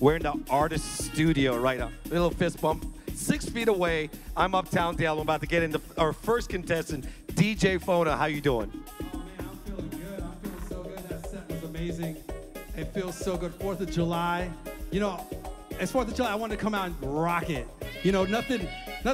We're in the artist studio right now. A little fist bump. 6 feet away, I'm Uptown Dale. I'm about to get into our first contestant, DJ Fono. How you doing? Oh man, I'm feeling good. I'm feeling so good. That set was amazing. It feels so good. 4th of July. You know, it's 4th of July. I wanted to come out and rock it. You know, nothing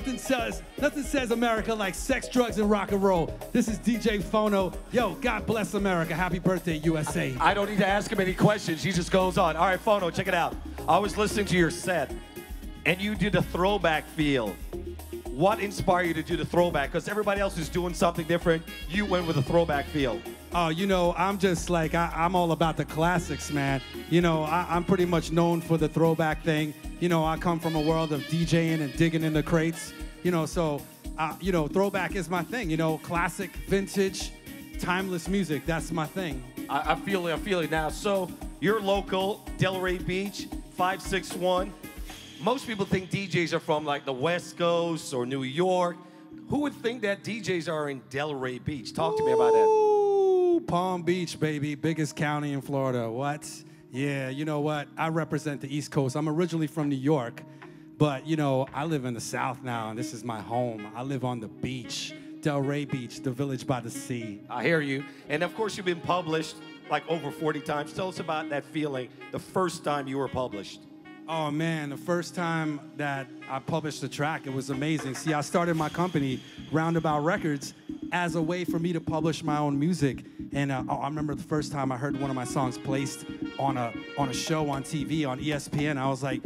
says America like sex, drugs, and rock and roll. This is DJ Fono. Yo, God bless America. Happy birthday, USA. I don't need to ask him any questions. He just goes on. All right, Fono, check it out. I was listening to your set, and you did a throwback feel. What inspired you to do the throwback? Because everybody else is doing something different. You went with a throwback feel. Oh, you know, I'm just like, I'm all about the classics, man. You know, I'm pretty much known for the throwback thing. You know, I come from a world of DJing and digging in the crates. You know, so, you know, throwback is my thing. You know, classic, vintage, timeless music. That's my thing. I feel it now. So, you're local, Delray Beach, 561. Most people think DJs are from like the West Coast or New York. Who would think that DJs are in Delray Beach? Talk to me about that. Ooh, Palm Beach, baby, biggest county in Florida. What? Yeah, you know what? I represent the East Coast. I'm originally from New York, but you know, I live in the South now, and this is my home. I live on the beach, Delray Beach, the village by the sea. I hear you. And of course, you've been published like over 40 times. Tell us about that feeling, the first time you were published. Oh man, the first time that I published a track, it was amazing. See, I started my company, Roundabout Records, as a way for me to publish my own music. And I remember the first time I heard one of my songs placed on a show on TV on ESPN. I was like,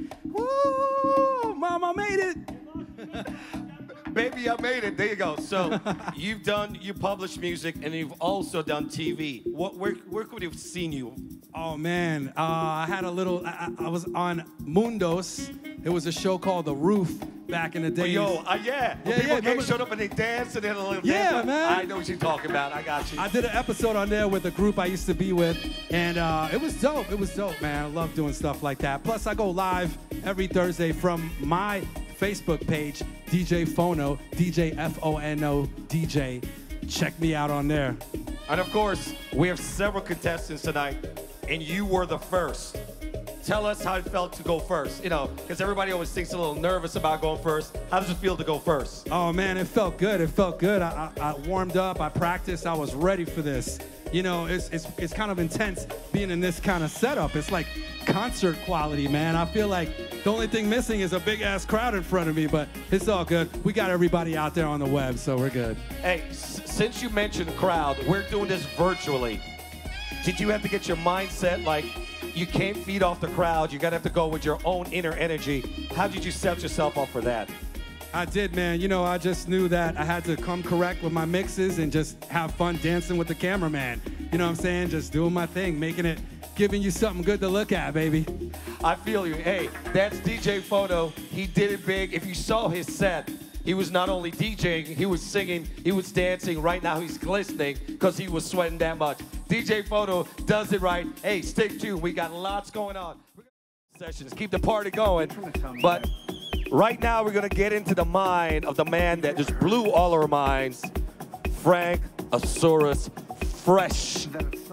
"Woo, Mom, I made it!" Baby, I made it. There you go. So you published music, and you've also done TV. Where could we have seen you? Oh man, I had a little. I was on Mundos. It was a show called The Roof back in the day. Yeah. People showed up and they danced and then a little dance. Man. I know what you're talking about. I got you. I did an episode on there with a group I used to be with, and it was dope. It was dope, man. I love doing stuff like that. Plus, I go live every Thursday from my Facebook page, DJ Fono, DJ Fono DJ. Check me out on there. And of course, we have several contestants tonight, and you were the first. Tell us how it felt to go first, you know, because everybody always thinks a little nervous about going first. How does it feel to go first? Oh man, it felt good. It felt good. I warmed up, I practiced, I was ready for this. You know, it's kind of intense being in this kind of setup. It's like concert quality, man. I feel like the only thing missing is a big ass crowd in front of me, but it's all good. We got everybody out there on the web, so we're good. Hey, since you mentioned crowd, we're doing this virtually. Did you have to get your mindset like you can't feed off the crowd? You gotta have to go with your own inner energy. How did you set yourself up for that? I did, man. You know, I just knew that I had to come correct with my mixes and just have fun dancing with the cameraman. You know what I'm saying? Just doing my thing, giving you something good to look at, baby. I feel you. Hey, that's DJ Fono. He did it big. If you saw his set, he was not only DJing, he was singing, he was dancing. Right now he's glistening because he was sweating that much. DJ Fono does it right. Hey, stick tuned. We got lots going on. Sessions. Keep the party going. But right now we're going to get into the mind of the man that just blew all our minds, Frank Asaurus Fresh.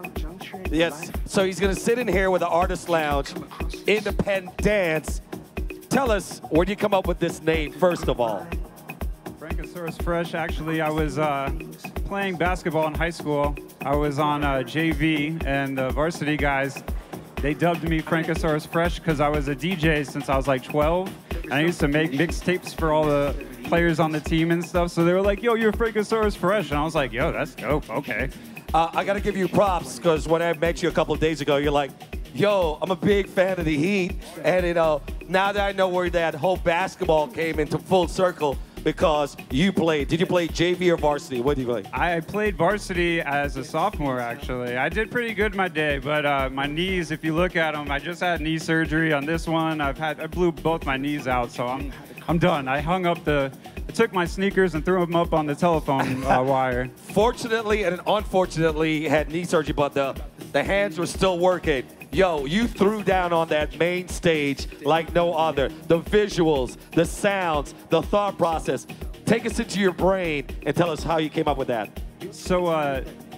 Yes, so he's going to sit in here with the Artist Lounge, Indepen-Dance. Tell us, where did you come up with this name, first of all? Frankosaurus Fresh. Actually, I was playing basketball in high school. I was on JV, and the varsity guys, they dubbed me Frankosaurus Fresh because I was a DJ since I was like 12. And I used to make mixtapes for all the players on the team and stuff. So they were like, yo, you're Frankosaurus Fresh. And I was like, yo, that's dope. Okay. I got to give you props because when I met you a couple of days ago, you're like, yo, I'm a big fan of the Heat. And, you know, now that I know where that whole basketball came into full circle, because you played. Did you play JV or varsity? What did you play? I played varsity as a sophomore, actually. I did pretty good my day, but my knees, if you look at them, I just had knee surgery on this one. I blew both my knees out, so I'm done. I took my sneakers and threw them up on the telephone wire. Fortunately and unfortunately, you had knee surgery, but the hands were still working. Yo, you threw down on that main stage like no other. The visuals, the sounds, the thought process. Take us into your brain and tell us how you came up with that. So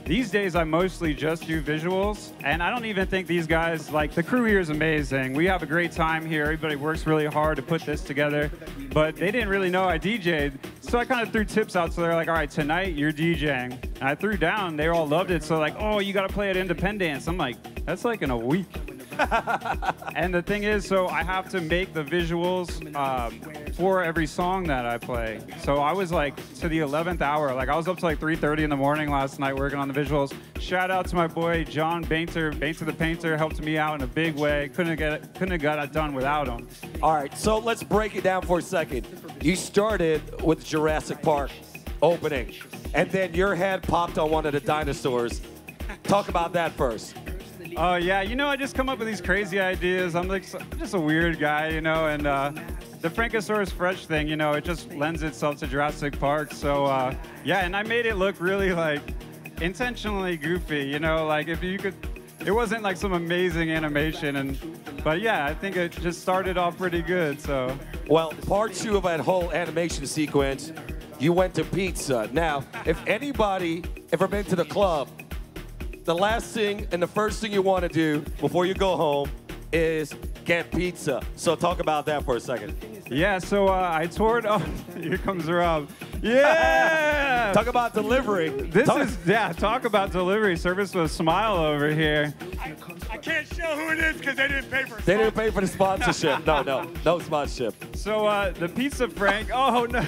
These days, I mostly just do visuals, and I don't even think these guys, like, the crew here is amazing. We have a great time here. Everybody works really hard to put this together, but they didn't really know I DJ'd, so I kind of threw tips out, so they're like, all right, tonight you're DJing. And I threw down, they all loved it, so like, oh, you got to play at Indepen-Dance. I'm like, that's like in a week. And the thing is, so I have to make the visuals for every song that I play. So I was like to the 11th hour. Like I was up to like 3:30 in the morning last night working on the visuals. Shout out to my boy John Bainter, Bainter the Painter, helped me out in a big way. Couldn't have got it done without him. All right, so let's break it down for a second. You started with Jurassic Park opening, and then your head popped on one of the dinosaurs. Talk about that first. Oh, yeah, you know, I just come up with these crazy ideas. I'm like just a weird guy, you know, and the Frankosaurus Fresh thing, you know, it just lends itself to Jurassic Park. So, yeah, and I made it look really, like, intentionally goofy, you know, like if you could, it wasn't like some amazing animation, but yeah, I think it just started off pretty good, so. Well, part 2 of that whole animation sequence, you went to pizza. Now, if anybody ever been to the club, the last thing and the first thing you want to do before you go home is get pizza. So talk about that for a second. Yeah, so I toured, oh, here comes Rob. Yeah! Talk about delivery. Talk about delivery. Service with a smile over here. I can't show who it is because they didn't pay for it. They didn't pay for the sponsorship. No sponsorship. So the Pizza Frank, oh no.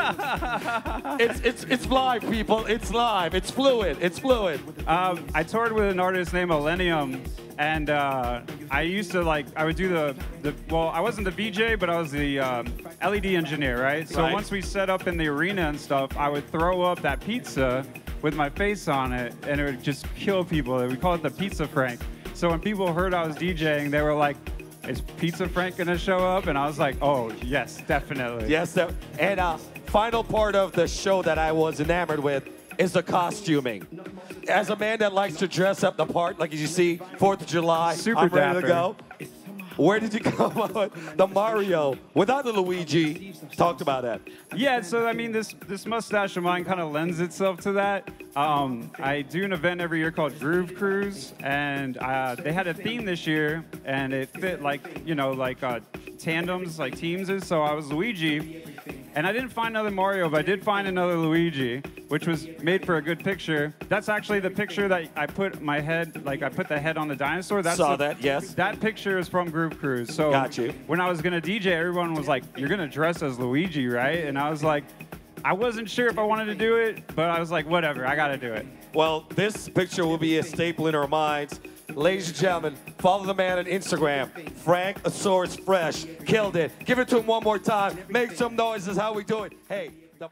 It's live, people. It's live. It's fluid. It's fluid. I toured with an artist named Millennium, and I used to I would do well, I wasn't the VJ, but I was the LED engineer, right? So once we set up in the arena and stuff, I would throw up that pizza with my face on it, and it would just kill people. We call it the Pizza Frank. So when people heard I was DJing, they were like, is Pizza Frank gonna show up? And I was like, oh, yes, definitely. Yes, and final part of the show that I was enamored with is the costuming. As a man that likes to dress up the part, like you see, 4th of July, super I'm ready dapper. to go. Where did you come up with the Mario without the Luigi? Talked about that. Yeah, so I mean, this mustache of mine kind of lends itself to that. I do an event every year called Groove Cruise, and they had a theme this year, and it fit tandems, like teams. So I was Luigi, and I didn't find another Mario, but I did find another Luigi, which was made for a good picture. That's actually the picture that I put my head, I put the head on the dinosaur. Saw that, yes. That picture is from Groove Cruise. So got you. When I was gonna DJ, everyone was like, "You're gonna dress as Luigi, right?" And I was like, I wasn't sure if I wanted to do it, but I was like, whatever, I gotta do it. Well, this picture will be a staple in our minds. Ladies and gentlemen, follow the man on Instagram, Frankosaurus Fresh. Killed it. Give it to him one more time. Make some noise. This is how we do it. Hey, the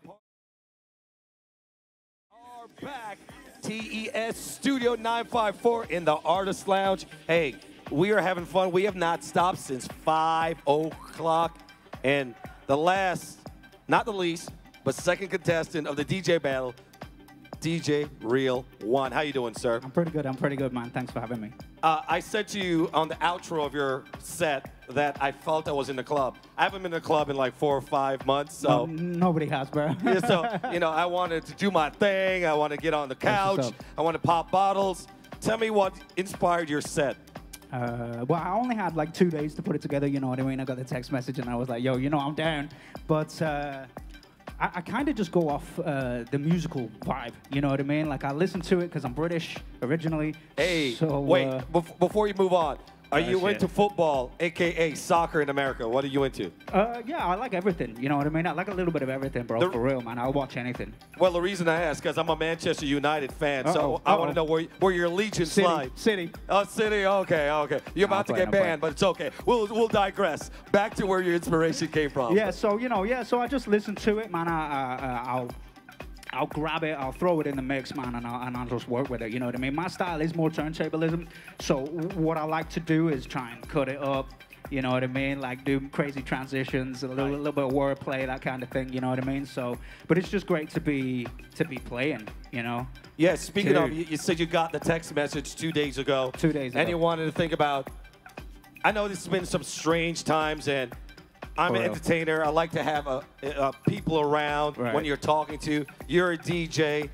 are back. TES Studio 954 in the Artist Lounge. Hey, we are having fun. We have not stopped since 5 o'clock. And the last, not the least, but second contestant of the DJ battle, DJ Real One. How you doing, sir? I'm pretty good, man. Thanks for having me. I said to you on the outro of your set that I felt I was in the club. I haven't been in the club in like 4 or 5 months, so. Well, nobody has, bro. Yeah, so, you know, I wanted to do my thing. I want to get on the couch. I want to pop bottles. Tell me what inspired your set. Well, I only had like 2 days to put it together, you know what I mean? I got the text message and I was like, yo, you know, I'm down. But I kind of just go off the musical vibe, you know what I mean? Like I listen to it because I'm British originally. Hey, so, wait, before you move on, are you into football, a.k.a. soccer in America? What are you into? Yeah, I like everything, you know what I mean? I like a little bit of everything, bro, for real, man. I'll watch anything. Well, the reason I ask, because I'm a Manchester United fan, so I want to know where your allegiance lies. City. Oh, City, okay. You're about to get banned, but it's okay. We'll digress. Back to where your inspiration came from. Yeah, so, you know, so I just listen to it, man. I'll grab it, I'll throw it in the mix, man, and I'll just work with it, you know what I mean? My style is more turntablism, so what I like to do is try and cut it up, you know what I mean? Like do crazy transitions, a little bit of wordplay, that kind of thing, you know what I mean? So, but it's just great to be playing, you know? Yeah, speaking of, you said you got the text message 2 days ago. 2 days ago. And you wanted to think about, I know this has been some strange times, and I'm an entertainer. I like to have people around when you're talking to. You're a DJ.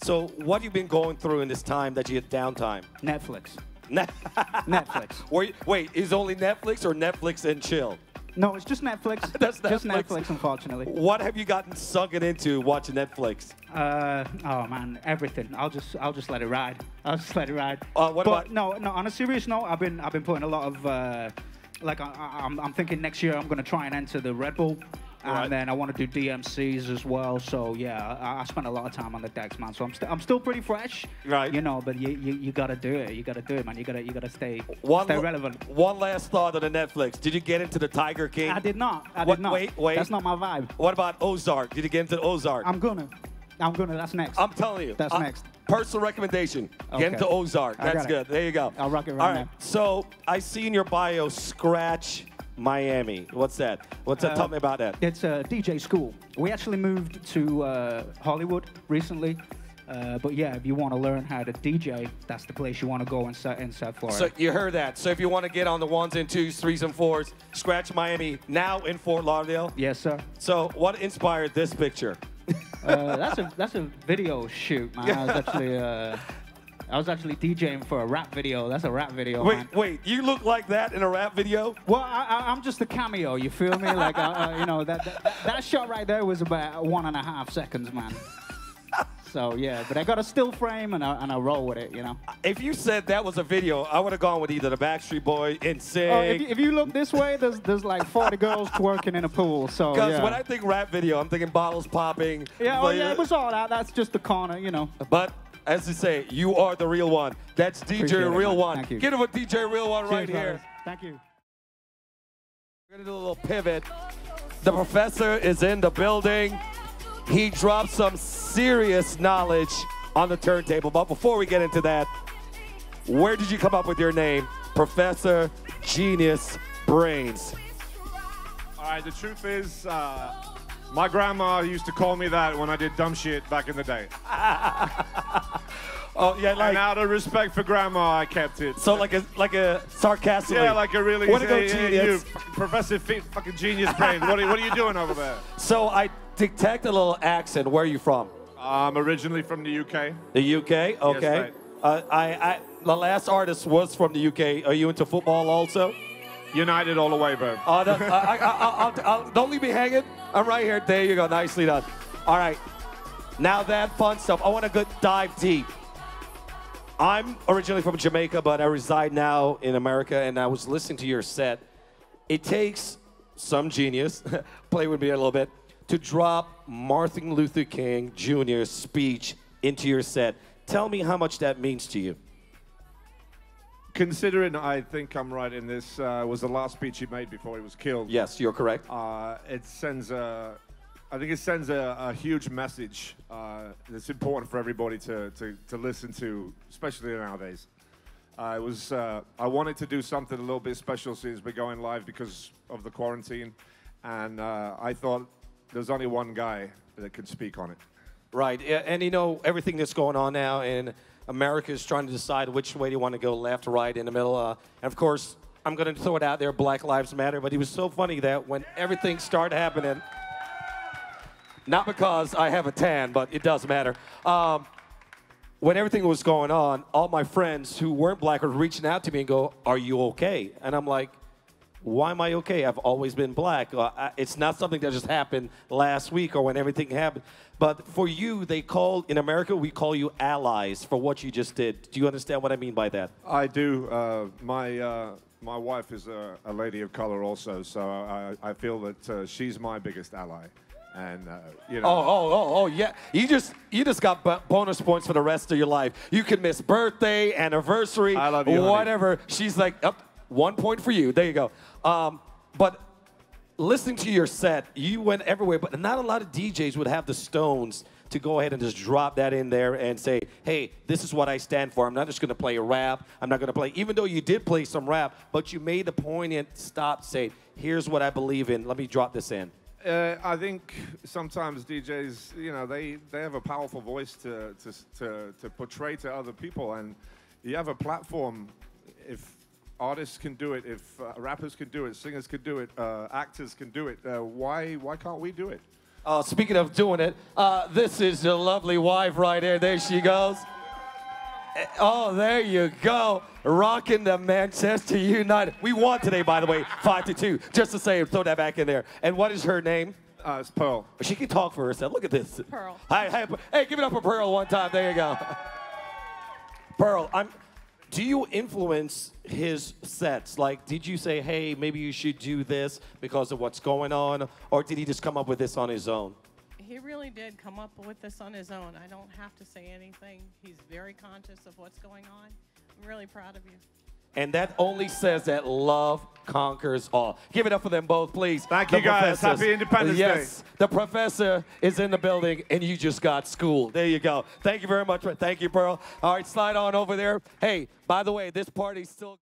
So what have you been going through in this time that you had downtime? Netflix. Ne- Netflix. Wait, is only Netflix or Netflix and chill? No, it's just Netflix. That's Just Netflix. Netflix, unfortunately. What have you gotten sunken into watching Netflix? Oh man, everything. I'll just let it ride. I'll just let it ride. What about- No. On a serious note, I've been putting a lot of like I'm thinking next year I'm gonna try and enter the Red Bull. Right. And then I want to do DMCs as well. So yeah, I spent a lot of time on the decks, man. So I'm still pretty fresh, Right. You know. But you gotta do it. You gotta do it, man. You gotta stay relevant. One last thought on the Netflix. Did you get into the Tiger King? I did not. Wait. That's not my vibe. What about Ozark? Did you get into Ozark? I'm gonna. That's next. I'm telling you. That's next. Personal recommendation. Okay. Get into Ozark. I That's got it. good. There you go. I'll rock it All right right. now. So I see in your bio, Scratch Miami. What's that? Tell me about that. It's a DJ school. We actually moved to Hollywood recently. But yeah, if you want to learn how to DJ, that's the place you want to go in South Florida. So you heard that. So if you want to get on the 1s and 2s, 3s and 4s, Scratch Miami, now in Fort Lauderdale. Yes, sir. So what inspired this picture? That's a video shoot, man. I was actually DJing for a rap video. That's a rap video, man. Wait, you look like that in a rap video? Well, I'm just a cameo. You feel me? Like, you know, that shot right there was about 1.5 seconds, man. So yeah, but I got a still frame and I roll with it, you know. If you said that was a video, I would have gone with either the Backstreet Boy, NSYNC. Oh, if you look this way, there's like 40 girls twerking in a pool. So Because yeah. when I think rap video, I'm thinking bottles popping. Yeah, oh yeah, it was all that. That's just the corner, you know. But as you say, you are the real one. That's DJ Appreciate it, Real man. One. Thank you. Give him a DJ Real One right Cheers, here. brothers. Thank you. We're gonna do a little pivot. The professor is in the building. He dropped some serious knowledge on the turntable. But before we get into that, where did you come up with your name? Professor Genius Brains. All right, the truth is, my grandma used to call me that when I did dumb shit back in the day. Oh yeah, like And out of respect for grandma, I kept it. so like a sarcastically. Yeah, like a really. Way to go, hey, genius. you, Professor fucking Genius Brain. What are you doing over there? So I detect a little accent. Where are you from? I'm originally from the UK. The UK. Okay. mate. The last artist was from the UK. Are you into football also? United all the way, bro. Don't leave me hanging. I'm right here. There you go. Nicely done. All right. Now that fun stuff. I want to go dive deep. I'm originally from Jamaica, but I reside now in America, and I was listening to your set. It takes some genius, play with me a little bit, to drop Martin Luther King Jr.'s speech into your set. Tell me how much that means to you. Considering I think I'm right in this, was the last speech he made before he was killed. Yes, you're correct. It sends I think it sends a huge message that's important for everybody to listen to, especially nowadays. I wanted to do something a little bit special since we're going live because of the quarantine, and I thought there's only one guy that could speak on it. Right, and you know, everything that's going on now in America is trying to decide which way you want to go, left, right, in the middle. And of course, I'm going to throw it out there, Black Lives Matter, but it was so funny that when everything started happening, not because I have a tan, but it does matter. When everything was going on, all my friends who weren't black were reaching out to me and go, "Are you okay?" And I'm like, why am I okay? I've always been black. It's not something that just happened last week or when everything happened. But for you, in America, we call you allies for what you just did. Do you understand what I mean by that? I do. My wife is a lady of color also, so I feel that she's my biggest ally. And you know. Oh, yeah. You just got bonus points for the rest of your life. You can miss birthday, anniversary, I love you, whatever. She's like, 1 point for you. There you go. But listening to your set, you went everywhere, but not a lot of DJs would have the stones to go ahead and just drop that in there and say, hey, this is what I stand for. I'm not just going to play a rap. I'm not going to play, even though you did play some rap, but you made the poignant stop, say, here's what I believe in. Let me drop this in. I think sometimes DJs, you know, they have a powerful voice to portray to other people, and you have a platform. If artists can do it, if rappers can do it, singers can do it, actors can do it, why can't we do it? Speaking of doing it, this is your lovely wife right here. There she goes. Oh, there you go. Rocking the Manchester United. We won today, by the way, 5-2. Just to say, throw that back in there. And what is her name? It's Pearl. She can talk for herself. Look at this. Pearl. Hi, hey, give it up for Pearl one time. There you go. Pearl, do you influence his sets? Like, did you say, hey, maybe you should do this because of what's going on? Or did he just come up with this on his own? He really did come up with this on his own. I don't have to say anything. He's very conscious of what's going on. I'm really proud of you. And that only says that love conquers all. Give it up for them both, please. Thank you, guys. Happy Independence Day. Yes, the professor is in the building, and you just got schooled. There you go. Thank you very much. Thank you, Pearl. All right, slide on over there. Hey, by the way, this party's still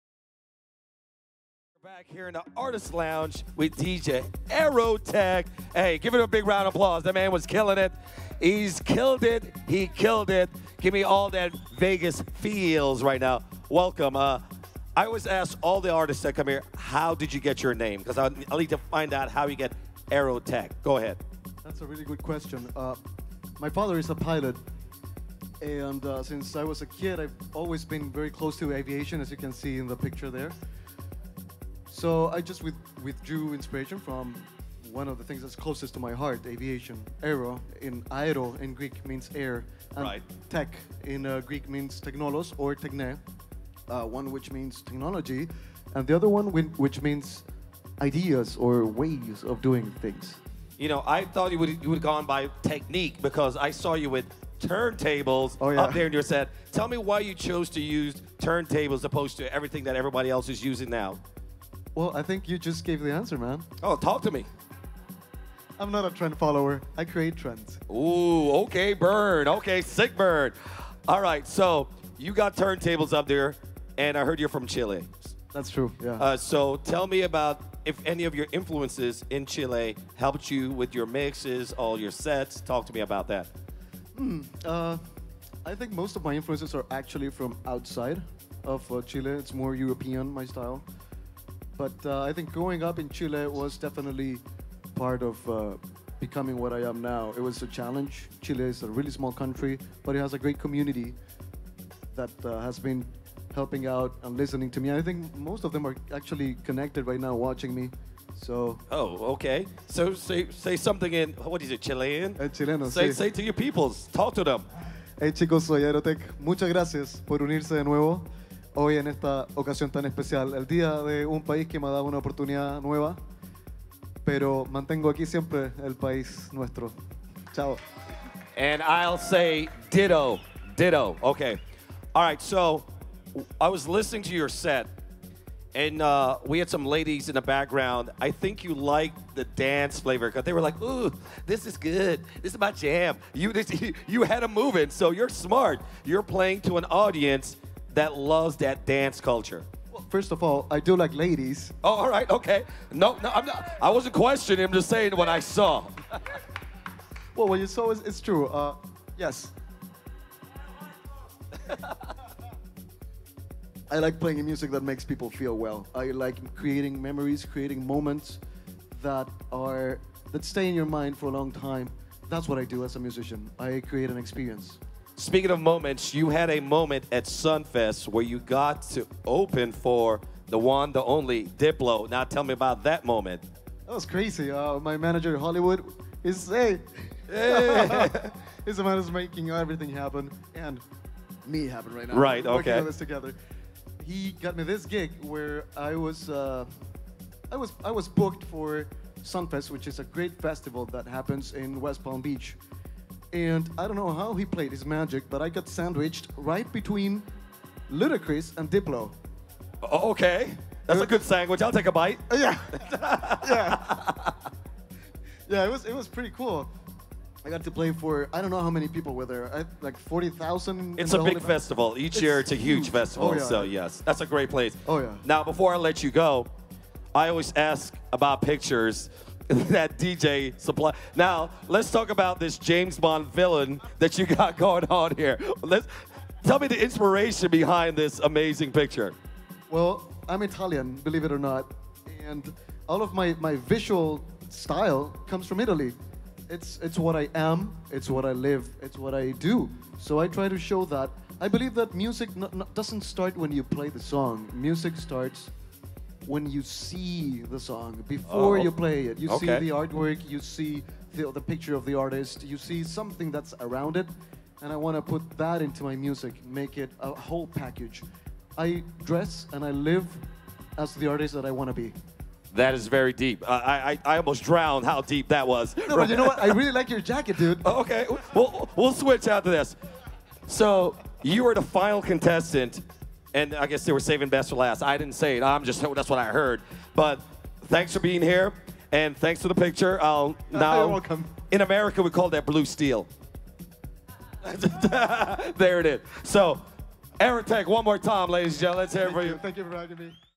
back here in the Artist Lounge with DJ Aerotech. Hey, give it a big round of applause. That man was killing it. He's killed it. He killed it. Give me all that Vegas feels right now. Welcome. I always ask all the artists that come here, how did you get your name? Because I'll need to find out how you get Aerotech. Go ahead. That's a really good question. My father is a pilot, and since I was a kid, I've always been very close to aviation, as you can see in the picture there. So I just withdrew inspiration from one of the things that's closest to my heart, aviation. Aero, aero in Greek means air, and Right. tech in Greek means technolos or techne. One which means technology, and the other one which means ideas or ways of doing things. You know, I thought you would have gone by technique because I saw you with turntables up there in your set. Tell me why you chose to use turntables opposed to everything that everybody else is using now. Well, I think you just gave the answer, man. Oh, talk to me. I'm not a trend follower. I create trends. Ooh, okay, burn. Okay, sick burn. All right, so you got turntables up there, and I heard you're from Chile. That's true, yeah. So tell me about if any of your influences in Chile helped you with your mixes, all your sets. Talk to me about that. I think most of my influences are actually from outside of Chile. It's more European, my style. But I think growing up in Chile was definitely part of becoming what I am now. It was a challenge. Chile is a really small country, but it has a great community that has been helping out and listening to me. I think most of them are actually connected right now, watching me. So. Oh, okay. So say something in, what is it, Chilean? Chileno, say, sí. say to your peoples. Talk to them. Hey chicos, soy Aerotech. Muchas gracias por unirse de nuevo hoy en esta ocasión tan especial. El día de un país que me ha dado una oportunidad nueva, pero mantengo aquí siempre el país nuestro. Chao. And I'll say ditto, ditto. Okay. All right, so I was listening to your set, and we had some ladies in the background. I think you liked the dance flavor because they were like, ooh, this is good. This is my jam. You had them moving, so you're smart. You're playing to an audience that loves that dance culture. Well, first of all, I do like ladies. Oh, all right, okay. No, I'm not. I wasn't questioning. I'm just saying what I saw. Well, what you saw is true. Yes. I like playing music that makes people feel well. I like creating memories, creating moments that stay in your mind for a long time. That's what I do as a musician. I create an experience. Speaking of moments, you had a moment at Sunfest where you got to open for the one, the only Diplo. Now tell me about that moment. That was crazy. My manager, Hollywood, is hey. He's the man who's making everything happen and me happen right now. Right. We're working Okay. on this together. He got me this gig where I was booked for Sunfest, which is a great festival that happens in West Palm Beach. And I don't know how he played his magic, but I got sandwiched right between Ludacris and Diplo. Okay. That's a good sandwich. I'll take a bite. Yeah. Yeah, it was pretty cool. I got to play for, I don't know how many people were there, like 40,000. It's a big festival. Each year it's a huge festival. Oh, yeah. So yes, that's a great place. Oh, yeah. Now, before I let you go, I always ask about pictures that DJ supply. Now, let's talk about this James Bond villain that you got going on here. Tell me the inspiration behind this amazing picture. Well, I'm Italian, believe it or not, and all of my visual style comes from Italy. it's what I am, it's what I live, it's what I do. So I try to show that. I believe that music doesn't start when you play the song. Music starts when you see the song, before you play it. You see the artwork, you see the picture of the artist, you see something that's around it, and I want to put that into my music, make it a whole package. I dress and I live as the artist that I want to be. That is very deep. I almost drowned how deep that was. No, but you know what? I really like your jacket, dude. Oh, okay, we'll switch after this. So you were the final contestant, and I guess they were saving best for last. I didn't say it. That's what I heard. But thanks for being here, and thanks for the picture. Now, you're welcome. In America, we call that blue steel. There it is. So, Eric, take one more time, ladies and gentlemen. Let's hear it for you. Thank you for having me.